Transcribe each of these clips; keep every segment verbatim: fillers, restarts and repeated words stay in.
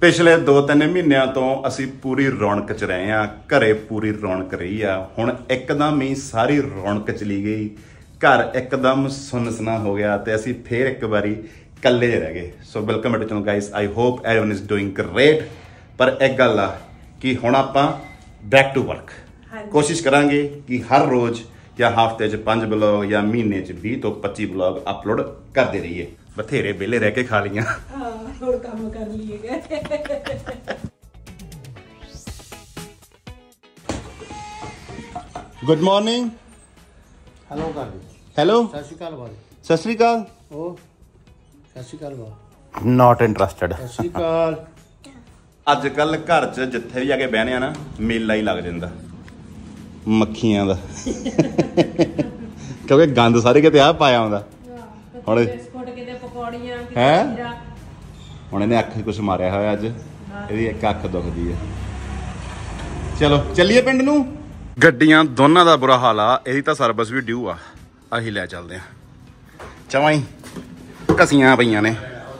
ਪਿਛਲੇ ਦੋ ਤਿੰਨ ਮਹੀਨਿਆਂ ਤੋਂ ਅਸੀਂ ਪੂਰੀ ਰੌਣਕ ਚ ਰਹੇ ਆ, ਘਰੇ ਪੂਰੀ ਰੌਣਕ ਰਹੀ ਆ। ਹੁਣ ਇੱਕਦਮ ਹੀ ਸਾਰੀ ਰੌਣਕ ਚਲੀ ਗਈ, ਘਰ ਇੱਕਦਮ ਸੁੰਨਸਨਾ ਹੋ ਗਿਆ ਤੇ ਅਸੀਂ ਫੇਰ ਇੱਕ ਵਾਰੀ ਇਕੱਲੇ ਜਿਹੇ ਰਹਿ ਗਏ। So welcome to channel guys, I hope everyone is doing great. ਪਰ ਇੱਕ ਗੱਲ ਆ ਕਿ ਹੁਣ ਆਪਾਂ ਬੈਕ ਟੂ ਵਰਕ ਕੋਸ਼ਿਸ਼ ਕਰਾਂਗੇ ਕਿ ਹਰ ਰੋਜ਼ ਜਾਂ ਹਫ਼ਤੇ 'ਚ ਪੰਜ ਬਲੌਗ ਜਾਂ ਮਹੀਨੇ 'ਚ ਵੀਹ ਤੋਂ ਪੱਚੀ ਬਲੌਗ ਅਪਲੋਡ ਕਰਦੇ ਰਹੀਏ। ਬਥੇਰੇ ਵਿਹਲੇ ਰਹਿ ਕੇ ਖਾ ਲੀਆਂ, ਹੁਣ ਕੰਮ ਕਰ ਲਈਏ। Good morning. ਹੈਲੋ ਕਰ ਦੇ। ਹੈਲੋ, ਸਤਿ ਸ਼੍ਰੀ ਅਕਾਲ ਬਾਈ। ਸਤਿ ਸ਼੍ਰੀ ਅਕਾਲ। ਉਹ ਸਤਿ ਸ਼੍ਰੀ ਅਕਾਲ ਬਾ। Not interested. ਸਤਿ ਸ਼੍ਰੀ ਅਕਾਲ। ਅੱਜ ਕੱਲ ਘਰ 'ਚ ਜਿੱਥੇ ਵੀ ਜਾ ਕੇ ਬਹਿਨੇ ਆ ਨਾ, ਮੇਲਾ ਹੀ ਲੱਗ ਜਾਂਦਾ ਮੱਖੀਆਂ ਦਾ। ਕਿਉਂਕਿ ਗੰਦ ਸਾਰੇ ਕਿਤੇ ਆ ਪਾਇਆ ਹੁੰਦਾ। ਹੁਣ ਬਿਸਕੁਟ ਕਿਤੇ ਪਕੌੜੀਆਂ ਕਿਤੇ ਹੈ, ਹੁਣ ਇਹਨੇ ਅੱਖ ਕੁਛ ਮਾਰਿਆ ਹੋਇਆ ਅੱਜ, ਇਹਦੀ ਇੱਕ ਅੱਖ ਦੁਖਦੀ ਹੈ। ਚਲੋ ਚੱਲੀਏ ਪਿੰਡ ਨੂੰ। ਗੱਡੀਆਂ ਦੋਨਾਂ ਦਾ ਬੁਰਾ ਹਾਲ ਆ, ਇਹਦੀ ਤਾਂ ਸਰਵਿਸ ਵੀ ਡਿਊ ਆ। ਅਸੀਂ ਲੈ ਚੱਲਦੇ ਆ। ਚਵਾਂ ਹੀ ਘਸੀਆਂ ਪਈਆਂ ਨੇ,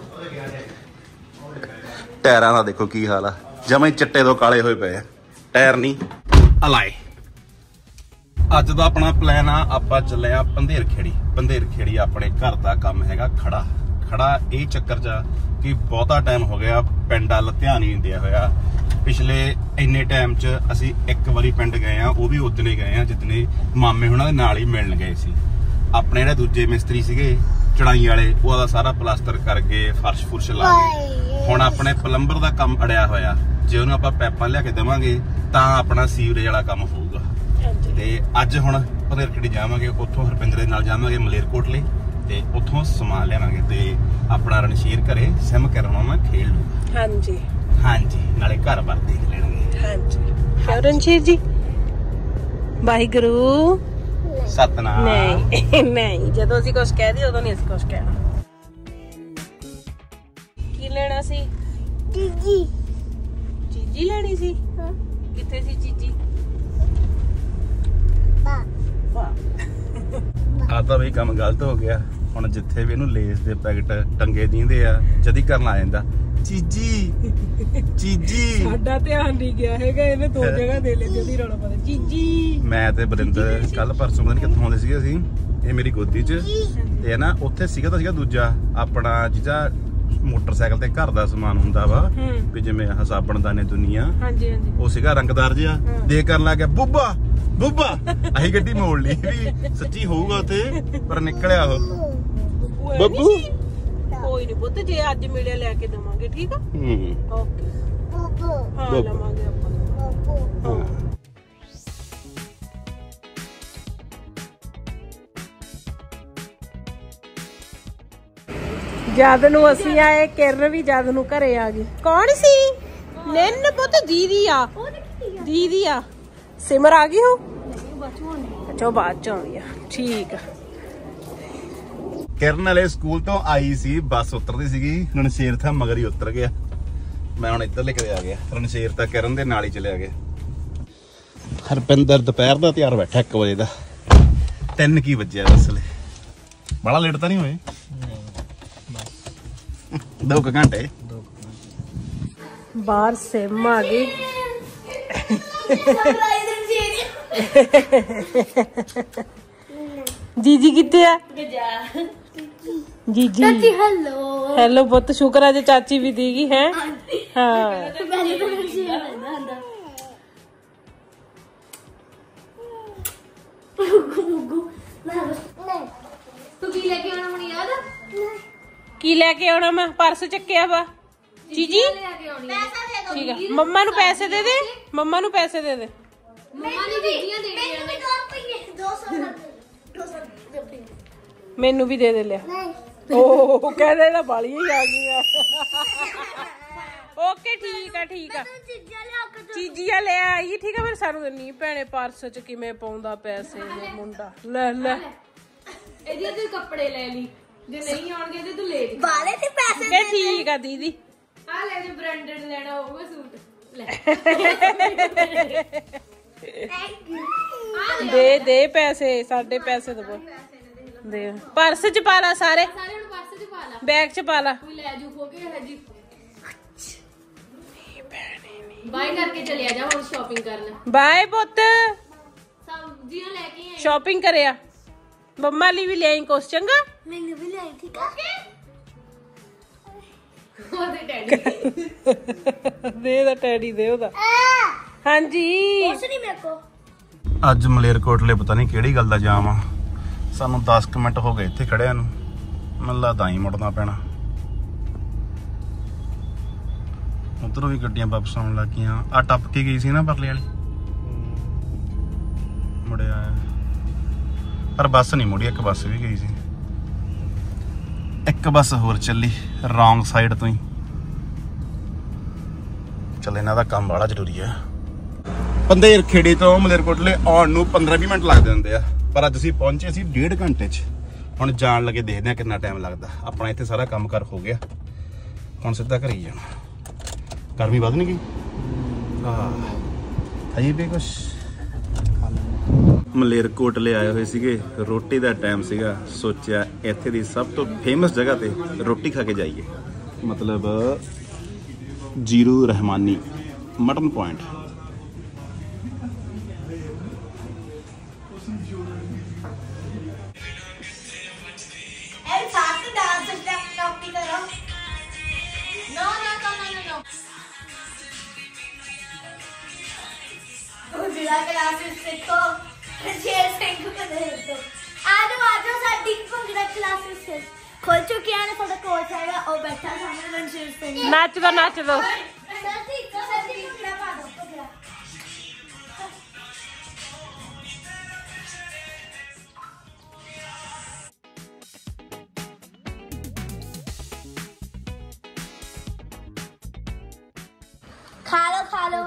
ਟਾਇਰਾਂ ਦਾ ਦੇਖੋ ਕੀ ਹਾਲ ਆ, ਜਮਾਂ ਹੀ ਚਿੱਟੇ ਤੋਂ ਕਾਲੇ ਹੋਏ ਪਏ ਆ ਟਾਇਰ, ਨਹੀਂ ਅਲਾਏ। ਅੱਜ ਦਾ ਆਪਣਾ ਪਲਾਨ ਆ, ਆਪਾਂ ਚੱਲੇ ਆ ਪੰਧੇਰ ਖੇੜੀ। ਪੰਧੇਰ ਖੇੜੀ ਆਪਣੇ ਘਰ ਦਾ ਕੰਮ ਹੈਗਾ ਖੜਾ ਖੜਾ ਇਹ ਚੱਕਰ 'ਚ ਕਿ ਬਹੁਤਾ ਟਾਈਮ ਹੋ ਗਿਆ ਪਿੰਡ ਵੱਲ ਧਿਆਨ ਹੀ ਨਹੀਂ ਦਿਆ ਹੋਇਆ। ਪਿਛਲੇ ਇੰਨੇ ਟਾਈਮ 'ਚ ਅਸੀਂ ਇੱਕ ਵਾਰੀ ਪਿੰਡ ਗਏ ਆ, ਉਹ ਵੀ ਉਦਣੇ ਗਏ ਆ ਜਿੱਦਣੇ ਮਾਮੇ ਹੁਣਾਂ ਦੇ ਨਾਲ ਹੀ ਮਿਲਣ ਗਏ ਸੀ। ਆਪਣੇ ਜਿਹੜੇ ਦੂਜੇ ਮਿਸਤਰੀ ਸੀਗੇ ਚੜਾਈ ਵਾਲੇ, ਉਹਦਾ ਸਾਰਾ ਪਲਾਸਟਰ ਕਰਕੇ ਫਰਸ਼ ਫੁਰਸ਼ ਲਾ ਕੇ ਹੁਣ ਆਪਣੇ ਪਲੰਬਰ ਦਾ ਕੰਮ ਅੜਿਆ ਹੋਇਆ। ਜੇ ਉਹਨੂੰ ਆਪਾਂ ਪੈਪਾਂ ਲਿਆ ਕੇ ਦੇਵਾਂਗੇ ਤਾਂ ਆਪਣਾ ਸੀਵਰੇਜ ਵਾਲਾ ਕੰਮ ਹੋਊਗਾ। ਤੇ ਅੱਜ ਹੁਣ ਪੰਧੇਰ ਖੇੜੀ ਜਾਵਾਂਗੇ, ਉੱਥੋਂ ਹਰਪਿੰਦਰ ਦੇ ਨਾਲ ਜਾਵਾਂਗੇ ਮਲੇਰਕੋਟਲੇ ਤੇ ਉੱਥੋਂ ਸਮਾਨ ਲਿਆਵਾਂਗੇ ਤੇ ਆਪਣਾ ਰਣਸ਼ੀਰ ਘਰੇ ਸਿਮ ਕਰਨਾ ਮੈਂ ਖੇਡ ਲੂ। ਹਾਂਜੀ ਹਾਂਜੀ, ਨਾਲੇ ਘਰ ਬਾਰ ਦੇਖ ਲੈਣਗੇ। ਹਾਂਜੀ ਕਿਉਂ ਰਣਸ਼ੀਰ ਜੀ? ਵਾਹਿਗੁਰੂ ਸਤਨਾਮ। ਨਹੀਂ ਨਹੀਂ, ਜਦੋਂ ਅਸੀਂ ਕੁਝ ਕਹਿ ਦਈਏ ਉਦੋਂ ਨਹੀਂ ਅਸੀਂ ਕੁਝ ਕਹਿਣਾ। ਕੀ ਲੈਣਾ ਸੀ? ਚੀਜੀ। ਚੀਜੀ ਲੈਣੀ ਸੀ? ਕਿੱਥੇ ਸੀ ਚੀਜੀ? ਆ ਤਾਂ ਬਈ ਕੰਮ ਗਲਤ ਹੋ ਗਿਆ। ਹੁਣ ਜਿੱਥੇ ਵੀ ਇਹਨੂੰ ਲੇਸ ਦੇ ਪੈਕਟ ਟੰਗੇ ਦਿੰਦੇ ਆ, ਜਦੀ ਕਰਨ ਆ ਜਾਂਦਾ ਚੀਜੀ ਚੀਜੀ। ਸਾਡਾ ਧਿਆਨ ਨਹੀਂ ਗਿਆ ਹੈਗਾ, ਇਹਨੇ ਦੋ ਜਗ੍ਹਾ ਦੇ ਲਏ ਜਦੀ ਰੌਲਾ ਪਾਉਂਦਾ ਚੀਜੀ। ਮੈਂ ਤੇ ਬਰਿੰਦਰ ਕੱਲ ਪਰਸੋਂ ਪਤਾ ਨੀ ਕਿੱਥੋਂ ਆਉਂਦੇ ਸੀਗੇ ਅਸੀਂ, ਇਹ ਮੇਰੀ ਗੋਦੀ 'ਚ ਤੇ ਨਾ ਉੱਥੇ ਸੀਗਾ ਤਾਂ ਸੀਗਾ ਦੂਜਾ ਆਪਣਾ ਜਿਹਦਾ ਮੋਟਰਸਾਈਕਲ ਤੇ ਘਰ ਦਾ ਸਮਾਨ ਹੁੰਦਾ ਵਾ ਵੀ, ਜਿਵੇਂ ਆਹ ਸਾਬਣ ਦਾਨੇ ਦੁਨੀਆ, ਹਾਂਜੀ ਹਾਂਜੀ, ਉਹ ਸੀਗਾ ਰੰਗਦਾਰ ਜਿਹਾ। ਦੇ ਕਰਨ ਲੱਗ ਗਿਆ ਬੁੱਬਾ ਬੁੱਬਾ। ਅਸੀਂ ਗੱਡੀ ਮੋੜ ਲਈ ਵੀ ਸੱਚੀ ਹੋਊਗਾ ਉੱਥੇ, ਪਰ ਨਿਕਲਿਆ ਉਹ ਬੱਬੂ। ਕੋਈ ਨਹੀਂ ਪੁੱਤ, ਜੇ ਅੱਜ ਮਿਲਿਆ ਲੈ ਕੇ ਦੇਵਾਂਗੇ, ਠੀਕ ਆ? ਹੂੰ ਓਕੇ ਹਾਂ, ਲਵਾਂਗੇ ਆਪਾਂ। ਜਦ ਨੂੰ ਅਸੀਂ ਆਏ, ਕਿਰਨ ਵੀ ਜਦ ਨੂੰ ਘਰੇ ਆ ਗਈ। ਕੌਣ ਸੀ? ਨਿੰਨ ਪੁੱਤ ਦੀਦੀ ਆ, ਦੀਦੀ ਆ। ਸਿਮਰ ਆ ਗਈ ਹੋ? ਅੱਛਾ, ਬਾਅਦ ਚ ਆਉਂਦੀ ਆ, ਠੀਕ ਆ। ਕਿਰਨ ਵਾਲੇ ਸਕੂਲ ਤੋਂ ਆਈ ਸੀ, ਬੱਸ ਉਤਰਦੀ ਸੀਗੀ, ਰਣਸ਼ੀਰ ਤਾਂ ਮਗਰ ਹੀ ਉਤਰ ਗਿਆ। ਮੈਂ ਹੁਣ ਇੱਧਰ ਲੈ ਕੇ ਆ ਗਿਆ, ਰਣਸ਼ੀਰ ਤਾਂ ਕਿਰਨ ਦੇ ਨਾਲ ਹੀ ਚਲਿਆ ਗਿਆ। ਹਰਪਿੰਦਰ ਦੁਪਹਿਰ ਦਾ ਤਿਆਰ ਬੈਠਾ ਇੱਕ ਵਜੇ ਦਾ। ਤਿੰਨ ਕੀ ਵੱਜਿਆ ਅਸਲੇ, ਬੜਾ ਲੇਟ ਤਾਂ ਨਹੀਂ ਹੋਏ? ਦੋ ਕੁ ਘੰਟੇ। ਬਾਹਰ ਸਿਮ ਆ ਗਈ। ਜੀਜੀ ਕਿੱਥੇ ਆ? ਜੀਜੀ ਹੈਲੋ ਹੈਲੋ ਪੁੱਤ, ਸ਼ੁਕਰ ਆ ਜੇ ਚਾਚੀ ਵੀ ਦੀਗੀ ਹੈ। ਹਾਂ ਤੂੰ ਕੀ ਲੈ ਕੇ ਆਉਣਾ ਹੁਣ ਯਾਦ? ਕੀ ਲੈ ਕੇ ਆਉਣਾ? ਮੈਂ ਪਰਸ ਚੱਕਿਆ ਵਾ। ਜੀਜੀ ਠੀਕ ਆ, ਮੰਮਾ ਨੂੰ ਪੈਸੇ ਦੇ ਦੇ, ਮੰਮਾ ਨੂੰ ਪੈਸੇ ਦੇ ਦੇ। ਮੰਮਾ ਨੇ ਦੀਦੀਆਂ ਦੇਣੀਆਂ ਨੇ। ਮੈਨੂੰ ਵੀ ਦੇ ਦੇ ਲਿਆ। ਉਹ ਕਹਿੰਦੇ ਨਾ ਬਾਲੀਆਂ ਹੀ ਆ ਗਈਆਂ। ਓਕੇ ਠੀਕ ਆ ਠੀਕ ਆ, ਚੀਜ਼ੀਆਂ ਲੈ ਆਈ, ਠੀਕ ਆ। ਫਿਰ ਸਾਨੂੰ ਨਹੀਂ ਭੈਣੇ ਪਰਸ ਚ ਕਿਵੇਂ ਪਾਉਂਦਾ ਪੈਸੇ ਮੁੰਡਾ। ਲੈ ਲੈ ਇਹਦੇ ਤੂੰ ਕੱਪੜੇ ਲੈ ਲਈ, ਜੇ ਨਹੀਂ ਆਉਣਗੇ ਤੇ ਤੂੰ ਲੈ ਲਈ। ਬਾਲੇ ਤੇ ਪੈਸੇ ਦੇ। ਠੀਕ ਆ ਦੀਦੀ, ਆ ਲੈ, ਜੇ ਬ੍ਰਾਂਡਡ ਲੈਣਾ ਹੋਊਗਾ ਸੂਟ ਲੈ। ਦੇ ਦੇ ਪੈਸੇ, ਸਾਡੇ ਪੈਸੇ ਦਵੋ ਦੇ। ਪਰਸ ਚ ਪਾ ਲਾ ਸਾਰੇ, ਸਾਰੇ ਹੁਣ ਪਰਸ ਚ ਪਾ ਲਾ, ਬੈਗ ਚ ਪਾ ਲਾ। ਕੋਈ ਲੈ ਜੂ ਖੋ ਕੇ ਹੈ ਜੀ। ਚਲਿਆ ਜਾ ਹੁਣ ਸ਼ਾਪਿੰਗ ਕਰਨ। ਬਾਏ ਪੁੱਤ, ਸਬਜ਼ੀਆਂ ਲੈ ਕੇ ਆਏ। ਸ਼ਾਪਿੰਗ ਕਰਿਆ, ਮੰਮਾ ਲਈ ਵੀ ਲਿਆਈ ਕੁਛ, ਚੰਗਾ? ਮੈਨੂੰ ਵੀ ਲੈ ਠੀਕ ਆ। ਉਹਦੇ ਡੈਡੀ ਦੇ ਦਾ ਟੈਡੀ ਦੇ ਉਹਦਾ। ਹਾਂਜੀ ਕੁਛ ਨਹੀਂ ਮੇਰੇ ਕੋ। ਅੱਜ ਮਲੇਰਕੋਟਲੇ ਪਤਾ ਨਹੀਂ ਕਿਹੜੀ ਗੱਲ ਦਾ ਜਾਮ ਆ। ਸਾਨੂੰ ਦਸ ਕੁ ਮਿੰਟ ਹੋ ਗਏ ਇੱਥੇ ਖੜਿਆਂ ਨੂੰ, ਮੈਨੂੰ ਲੱਗਦਾ ਹੀ ਮੁੜਨਾ ਪੈਣਾ। ਉਧਰੋਂ ਵੀ ਗੱਡੀਆਂ ਵਾਪਸ ਆਉਣ ਲੱਗ ਗਈਆਂ। ਆ ਟੱਪ ਕੇ ਗਈ ਸੀ ਨਾ ਪਰਲੇ ਵਾਲੀ, ਮੁੜਿਆ ਪਰ ਬੱਸ ਨਹੀਂ ਮੁੜੀ, ਇੱਕ ਬੱਸ ਵੀ ਗਈ ਸੀ। ਇੱਕ ਬੱਸ ਹੋਰ ਚੱਲੀ ਰੌਂਗ ਸਾਈਡ ਤੋਂ ਹੀ। ਚੱਲ ਇਹਨਾਂ ਦਾ ਕੰਮ ਬੜਾ ਜ਼ਰੂਰੀ ਆ। ਪੰਦੇਰ ਖੇੜੀ ਤੋਂ ਮਲੇਰਕੋਟਲੇ ਆਉਣ ਨੂੰ ਪੰਦਰਾਂ ਵੀਹ ਮਿੰਟ ਲੱਗਦੇ ਹੁੰਦੇ ਆ, ਪਰ ਅੱਜ ਅਸੀਂ ਪਹੁੰਚੇ ਸੀ ਡੇਢ ਘੰਟੇ 'ਚ। ਹੁਣ ਜਾਣ ਲੱਗੇ ਦੇਖਦੇ ਆ ਕਿੰਨਾ ਟਾਈਮ ਲੱਗਦਾ। ਆਪਣਾ ਇੱਥੇ ਸਾਰਾ ਕੰਮ ਕਾਰ ਹੋ ਗਿਆ, ਹੁਣ ਸਿੱਧਾ ਘਰੇ ਜਾਣਾ। ਗਰਮੀ ਵੱਧ ਨਹੀਂ ਗਈ? ਹਾਂ ਅਜੇ ਵੀ ਕੁਛ। ਮਲੇਰਕੋਟਲੇ ਆਏ ਹੋਏ ਸੀਗੇ, ਰੋਟੀ ਦਾ ਟਾਈਮ ਸੀਗਾ। ਸੋਚਿਆ ਇੱਥੇ ਦੀ ਸਭ ਤੋਂ ਫੇਮਸ ਜਗ੍ਹਾ ਤੇ ਰੋਟੀ ਖਾ ਕੇ ਜਾਈਏ, ਮਤਲਬ ਜੀਰੂ ਰਹਿਮਾਨੀ ਮਟਨ ਪੁਆਇੰਟ। क्लासेस देखो शेर सिंह को देखो आज आज साडी भंगड़ा क्लासेस से खोल चुकी है ना थोड़ा कोच आएगा और बैठा सामने रणशेर सिंह नाच दो नाच दो। सती सती भंगड़ा पा दो भंगड़ा। खा लो खा लो।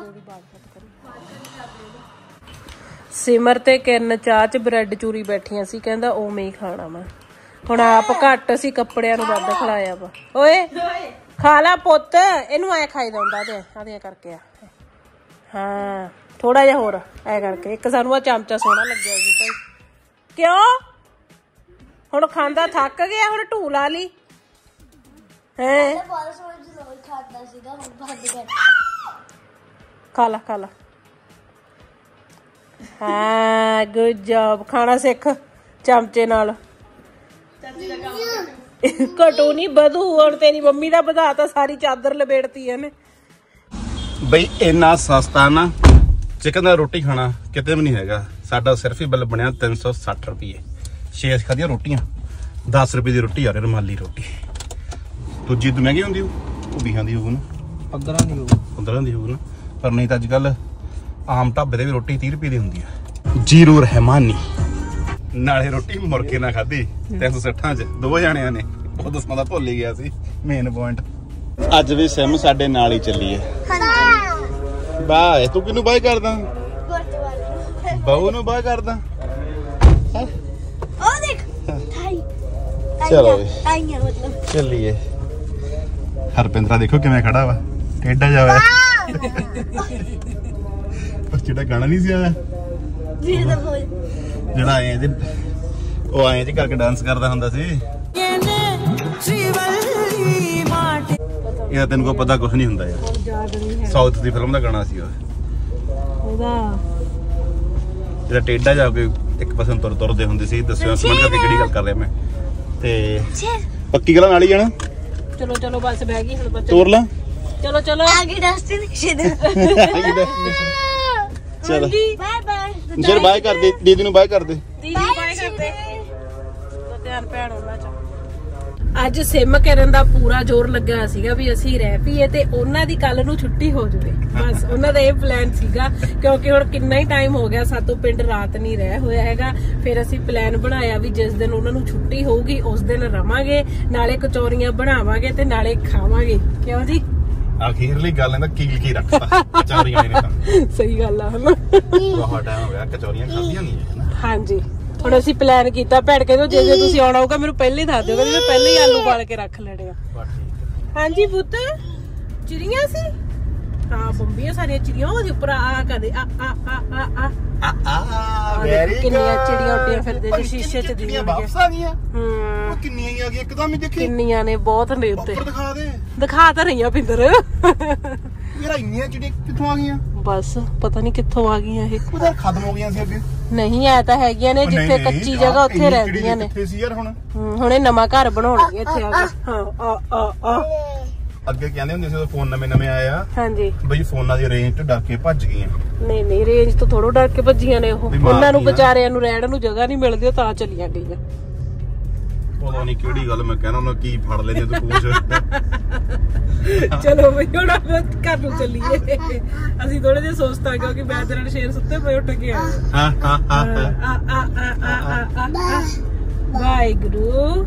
ਸਿਮਰ ਤੇ ਕਿਰਨ ਚਾਹ ਚ ਬ੍ਰੈਡ ਚੂਰੀ ਬੈਠੀਆਂ ਸੀ, ਕਹਿੰਦਾ ਉਵੇਂ ਹੀ ਖਾਣਾ ਵਾ। ਹੁਣ ਆਪ ਘੱਟ ਸੀ, ਕੱਪੜਿਆਂ ਨੂੰ ਵੱਧ ਖਿਲਾਇਆ ਵਾ। ਓਏ ਖਾ ਲਾ ਪੁੱਤ, ਇਹਨੂੰ ਐ ਖਾਈਦਾ ਹੁੰਦਾ ਤੇ ਆਦੀਆਂ ਕਰਕੇ ਆ। ਹਾਂ ਥੋੜਾ ਜਿਹਾ ਹੋਰ ਐ ਕਰਕੇ। ਇੱਕ ਸਾਨੂੰ ਆ ਚਮਚਾ ਸੋਹਣਾ ਲੱਗਿਆ ਸੀ ਭਾਈ। ਕਿਉਂ ਹੁਣ ਖਾਂਦਾ ਥੱਕ ਗਿਆ, ਹੁਣ ਢੂ ਲਾ ਲਈ ਹੈ। ਖਾ ਲਾ ਖਾ ਲਾ। ਹਾਂ ਗੁੱਡ ਜੌਬ, ਖਾਣਾ ਸਿੱਖ ਚਮਚੇ ਨਾਲ। ਘਟੋ ਨਹੀਂ ਵਧੂ, ਹੁਣ ਤੇਰੀ ਮੰਮੀ ਦਾ ਵਧਾ ਤਾਂ ਸਾਰੀ ਚਾਦਰ ਲਪੇੜਤੀ ਇਹਨੇ। ਬਈ ਇੰਨਾ ਸਸਤਾ ਨਾ ਚਿਕਨ ਦਾ ਰੋਟੀ ਖਾਣਾ ਕਿਤੇ ਵੀ ਨਹੀਂ ਹੈਗਾ। ਸਾਡਾ ਸਿਰਫ ਹੀ ਬਿੱਲ ਬਣਿਆ ਤਿੰਨ ਸੌ ਸੱਠ ਰੁਪਏ। ਛੇ ਖਾਧੀਆਂ ਰੋਟੀਆਂ, ਦਸ ਰੁਪਏ ਦੀ ਰੋਟੀ ਆ ਰਹੀ ਰੁਮਾਲੀ ਰੋਟੀ। ਦੂਜੀ ਤਾਂ ਮਹਿੰਗੀ ਹੁੰਦੀ ਉਹ ਵੀਹਾਂ ਦੀ ਹੋਊ ਨਾ, ਪੰਦਰਾਂ ਦੀ ਹੋਊ ਪੰਦਰਾਂ ਦੀ ਹੋਊ ਨਾ। ਪਰ ਨਹੀਂ ਤਾਂ ਅੱਜ ਕੱਲ ਆਮ ਢਾਬੇ ਤੇ ਵੀ ਰੋਟੀ ਤੀਹ ਰੁਪਏ ਦੀ ਹੁੰਦੀ ਆ। ਜੀਰੂ ਰਹਿਮਾਨੀ ਨਾਲੇ ਰੋਟੀ ਮੁਰਕੇ ਨਾਲ ਖਾਧੀ ਤਿੰਨ ਸੌ ਸੱਠਾਂ ਚ ਦੋ ਜਾਣਿਆਂ ਨੇ। ਉਹ ਦੱਸਣਾ ਤਾਂ ਭੁੱਲ ਹੀ ਗਿਆ ਸੀ ਮੇਨ ਪੁਆਇੰਟ। ਅੱਜ ਵੀ ਸਿਮ ਸਾਡੇ ਨਾਲ ਹੀ ਚੱਲੀ ਹੈ। ਬਾਏ ਤੂੰ ਕਿਹਨੂੰ ਬਾਏ ਕਰਦਾ? ਬਹੂ ਨੂੰ ਬਾਏ ਕਰਦਾ। ਉਹ ਦੇਖ ਤਾਈ ਚਲੋ ਤਾਈਆਂ ਮਤਲਬ ਚੱਲੀਏ। ਹਰਪਿੰਦਰਾ ਦੇਖੋ ਕਿਵੇਂ ਖੜਾ ਵਾ, ਟੇਢਾ ਜਾਵਾ। ਪਰ ਜਿਹੜਾ ਗਾਣਾ ਨਹੀਂ ਸੀ ਆਇਆ ਜਿਹੜਾ ਆਏ ਜੇ ਉਹ ਆਏ ਜੇ ਕਰਕੇ ਡਾਂਸ ਕਰਦਾ ਹੁੰਦਾ ਸੀ। ਇਹ ਤੈਨੂੰ ਕੋ ਪਤਾ ਕੁਝ ਨਹੀਂ ਹੁੰਦਾ ਯਾਰ। ਸਾਊਥ ਦੀ ਫਿਲਮ ਦਾ ਗਾਣਾ ਸੀ ਉਹ। ਉਹਦਾ ਜਿਹੜਾ ਟੇਢਾ ਜਾ ਕੇ ਇੱਕ ਪਾਸੇ ਤੁਰ ਤੁਰਦੇ ਹੁੰਦੇ ਸੀ। ਦੱਸਿਓ ਕਮੈਂਟ ਕਰਕੇ ਕਿਹੜੀ ਗੱਲ ਕਰ ਰਿਹਾ ਮੈਂ। ਤੇ ਪੱਕੀ ਗੱਲ ਨਾਲ ਹੀ ਜਾਣਾ। ਚਲੋ ਚਲੋ ਬਸ ਬਹਿ ਗਈ ਹੁਣ ਬੱਚੇ। ਤੋਰ ਲਾ ਚਲੋ ਚਲੋ आगे डेस्टिनेशन ਚਲੋ बाय बाय ਚਲ ਬਾਏ ਕਰ ਦੇ ਦੀਦੀ ਨੂੰ, ਬਾਏ ਕਰ ਦੇ ਦੀਦੀ ਬਾਏ ਕਰਦੇ। ਧਿਆਨ ਭੈਣ ਉਹਨਾਂ ਚ। ਅੱਜ ਸਿਮ ਕਰਨ ਦਾ ਪੂਰਾ ਜ਼ੋਰ ਲੱਗਾ ਸੀਗਾ ਵੀ ਅਸੀਂ ਰਹਿ ਪਈਏ ਤੇ ਉਹਨਾਂ ਦੀ ਕੱਲ ਨੂੰ ਛੁੱਟੀ ਹੋ ਜਾਵੇ। ਬਸ ਉਹਨਾਂ ਦਾ ਇਹ ਪਲਾਨ ਸੀਗਾ, ਕਿਉਂਕਿ ਹੁਣ ਕਿੰਨਾ ਹੀ ਟਾਈਮ ਹੋ ਗਿਆ ਸਾਤੋਂ ਪਿੰਡ ਰਾਤ ਨਹੀਂ ਰਹਿ ਹੋਇਆ ਹੈਗਾ। ਫਿਰ ਅਸੀਂ ਪਲਾਨ ਬਣਾਇਆ ਵੀ ਜਿਸ ਦਿਨ ਉਹਨਾਂ ਨੂੰ ਛੁੱਟੀ ਹੋਊਗੀ ਉਸ ਦਿਨ ਰਵਾਂਗੇ, ਨਾਲੇ ਕਚੌਰੀਆਂ ਬਣਾਵਾਂਗੇ ਤੇ ਨਾਲੇ ਖਾਵਾਂਗੇ। ਕਿਉਂ ਜੀ? ਅਖੀਰਲੀ ਗੱਲ ਇਹਦਾ ਕੀਲ ਕੀ ਰੱਖਦਾ ਕਚੌਰੀਆਂ ਨੇ ਤਾਂ। ਸਹੀ ਗੱਲ ਆ ਹਨਾ। ਬਹੁਤ ਟਾਈਮ ਹੋ ਗਿਆ ਕਚੌਰੀਆਂ ਖਾਧੀਆਂ ਨਹੀਂ ਹੈ। ਹਾਂਜੀ ਹੁਣ ਅਸੀਂ ਪਲਾਨ ਕੀਤਾ ਭੈਣ ਕੇ ਜੇ ਜੇ ਤੁਸੀਂ ਆਉਣਾ ਹੋਊਗਾ ਮੈਨੂੰ ਪਹਿਲੇ ਹੀ ਦੱਸ ਦਿਓ, ਮੈਂ ਪਹਿਲੇ ਹੀ ਆਲੂ ਬਾਲ ਕੇ ਰੱਖ ਲੈਣੇ ਆ। ਹਾਂਜੀ ਪੁੱਤ ਚਿੜੀਆਂ ਸੀ। ਹਾਂ ਬੰਬੀਆਂ ਸਾਰੀਆਂ ਚਿੜੀਆਂ ਉਹਦੇ ਉੱਪਰ ਆ ਕਦੇ ਆ ਆ ਆ ਆ ਆ ਕਿੰਨੀਆਂ ਚਿੜੀਆਂ ਉੱਡੀਆਂ ਫਿਰਦੇ ਨੇ ਸ਼ੀਸ਼ੇ ਚ ਦੀਆਂ ਵਾਪਸ ਆ ਗਈਆਂ। ਹੂੰ ਉਹ ਕਿੰਨੀਆਂ ਹੀ ਆ ਗਈਆਂ ਇੱਕਦਮ ਹੀ ਦੇਖੀ। ਕਿੰਨੀਆਂ ਨੇ, ਬਹੁਤ ਨੇ ਉੱਤੇ। ਉੱਪਰ ਦਿਖਾ ਦੇ। ਦਿਖਾ ਤਾਂ ਰਹੀਆਂ ਪਿੰਦਰ। ਯਾਰ ਇੰਨੀਆਂ ਚਿੜੀਆਂ ਕਿੱਥੋਂ ਆ ਗਈਆਂ? ਬਸ ਪਤਾ ਨਹੀਂ ਕਿੱਥੋਂ ਆ ਗਈਆਂ ਇਹ। ਉਹਦਾ ਖਤਮ ਹੋ ਗਈਆਂ ਸੀ ਅੱਗੇ। ਨਹੀਂ ਐ ਤਾਂ ਹੈਗੀਆਂ ਨੇ, ਜਿੱਥੇ ਕੱਚੀ ਜਗ੍ਹਾ ਉੱਥੇ ਰਹਿੰਦੀਆਂ ਨੇ। ਕਿੱਥੇ ਸੀ ਯਾਰ ਹੁਣ? ਹੁਣ ਇਹ ਨਵਾਂ ਘਰ ਬਣਾਉਣਗੇ ਇੱਥੇ ਆ ਕੇ। ਹਾਂ ਆ ਆ ਆ ਅੱਗੇ ਕਹਿੰਦੇ ਹੁੰਦੇ ਸੀ ਉਹ ਫੋਨ ਨਵੇਂ ਨਵੇਂ ਆਏ ਆ ਹਾਂਜੀ ਬਈ ਫੋਨਾਂ ਦੀ ਰੇਂਜ ਤੋਂ ਡਰ ਕੇ ਭੱਜ ਗਈਆਂ। ਨਹੀਂ ਨਹੀਂ ਰੇਂਜ ਤੋਂ ਥੋੜੋ ਡਰ ਕੇ ਭੱਜੀਆਂ ਨੇ ਉਹ। ਉਹਨਾਂ ਨੂੰ ਵਿਚਾਰਿਆਂ ਨੂੰ ਰਹਿਣ ਨੂੰ ਜਗ੍ਹਾ ਨਹੀਂ ਮਿਲਦੀ, ਉਹ ਤਾਂ ਚਲੀਆਂ ਗਈਆਂ। ਪਤਾ ਨਹੀਂ ਕਿਹੜੀ ਗੱਲ ਮੈਂ ਕਹਿਣਾ ਉਹਨਾਂ ਕੀ ਫੜ ਲੈਂਦੇ ਤੂੰ ਪੁੱਛ। ਚਲੋ ਬਈ ਹੁਣ ਆਪਾਂ ਘਰ ਨੂੰ ਚੱਲੀਏ। ਅਸੀਂ ਥੋੜੇ ਜਿਹਾ ਸੋਚਤਾ ਕਿਉਂਕਿ ਮੈਂ ਤੇਰੇ ਨਾਲ ਸ਼ੇਰ ਸੁੱਤੇ ਪਏ ਉੱਠ ਕੇ ਆਏ। ਹਾਂ ਹਾਂ ਹਾਂ ਵਾਹਿਗੁਰੂ।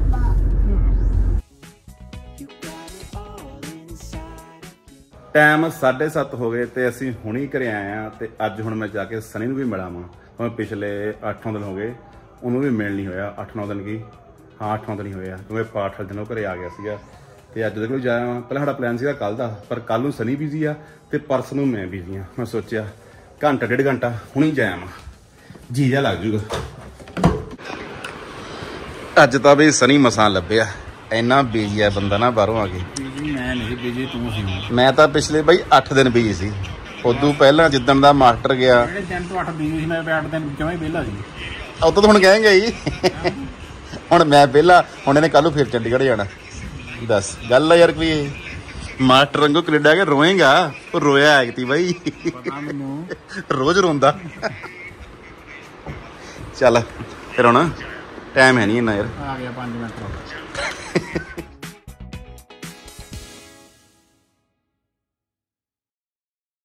ਟਾਈਮ ਸਾਢੇ ਸੱਤ ਹੋ ਗਏ ਤੇ ਅਸੀਂ ਹੁਣੀ ਘਰੇ ਆਏ ਆ। ਤੇ ਅੱਜ ਹੁਣ ਮੈਂ ਜਾ ਕੇ ਸਨੀ ਨੂੰ ਵੀ ਮਿਲਾਵਾਂ। ਹੁਣ ਪਿਛਲੇ ਅੱਠ ਨੌ ਦਿਨ ਹੋ ਗਏ ਉਹਨੂੰ ਵੀ ਮਿਲ ਨਹੀਂ ਹੋਇਆ। ਅੱਠ ਨੌ ਦਿਨ ਕੀ ਹਾਂ ਅੱਠ ਨੌ ਦਿਨ ਹੀ ਹੋਇਆ ਕਿਉਂਕਿ ਪਾਠ ਵਾਲੇ ਦਿਨ ਉਹ ਘਰੇ ਆ ਗਿਆ ਸੀਗਾ। ਤੇ ਅੱਜ ਦੇ ਕੋਲ ਜਾਇਆ। ਪਹਿਲਾਂ ਸਾਡਾ ਪਲਾਨ ਸੀਗਾ ਕੱਲ ਦਾ, ਪਰ ਕੱਲ ਨੂੰ ਸਨੀ ਬਿਜ਼ੀ ਆ ਤੇ ਪਰਸ ਨੂੰ ਮੈਂ ਬਿਜ਼ੀ ਆ। ਮੈਂ ਸੋਚਿਆ ਘੰਟਾ ਡੇਢ ਘੰਟਾ ਹੁਣੀ ਜਾਇਆ ਵਾ, ਜੀ ਜਾ ਲੱਗ ਜੂਗਾ। ਅੱਜ ਤਾਂ ਵੀ ਸਨੀ ਮਸਾਂ ਲੱਭਿਆ, ਇੰਨਾ ਬਿਜ਼ੀ ਆ ਬੰਦਾ ਨਾ ਬਾਹਰੋਂ ਆ ਕੇ। ਮੈਂ ਨਹੀਂ ਬਿਜੀ, ਤੂੰ ਸੀ। ਮੈਂ ਤਾਂ ਪਿਛਲੇ ਬਈ ਅੱਠ ਦਿਨ ਬਿਜ਼ੀ ਸੀ। ਉਦੋਂ ਪਹਿਲਾਂ ਜਿੱਦਣ ਦਾ ਮਾਸਟਰ ਗਿਆ ਜਿਹੜੇ ਦਿਨ ਤੋਂ ਅੱਠ ਬਿਜੀ ਸੀ ਮੈਂ ਅੱਠ ਦਿਨ ਕਿਉਂ ਹੀ ਵਿਹਲਾ ਸੀ। ਉਦੋਂ ਤਾਂ ਹੁਣ ਕਹੇਂਗੇ ਹੀ ਹੁਣ ਮੈਂ ਵਿਹਲਾ। ਹੁਣ ਇਹਨੇ ਕੱਲ ਨੂੰ ਫਿਰ ਚੰਡੀਗੜ੍ਹ ਜਾਣਾ। ਦੱਸ ਗੱਲ ਆ ਯਾਰ ਕੋਈ। ਮਾਸਟਰ ਰੰਗੋ ਕੈਨੇਡਾ ਕੇ ਰੋਏਗਾ। ਉਹ ਰੋਇਆ ਐਕਤੀ ਬਾਈ, ਪਤਾ ਮੈਨੂੰ ਰੋਜ਼ ਰੋਂਦਾ। ਚੱਲ ਫਿਰ ਹੁਣ ਟਾਈਮ ਹੈ ਨਹੀਂ ਇੰਨਾ ਯਾਰ। ਆ ਗਿਆ ਪੰਜ ਮਿੰਟ।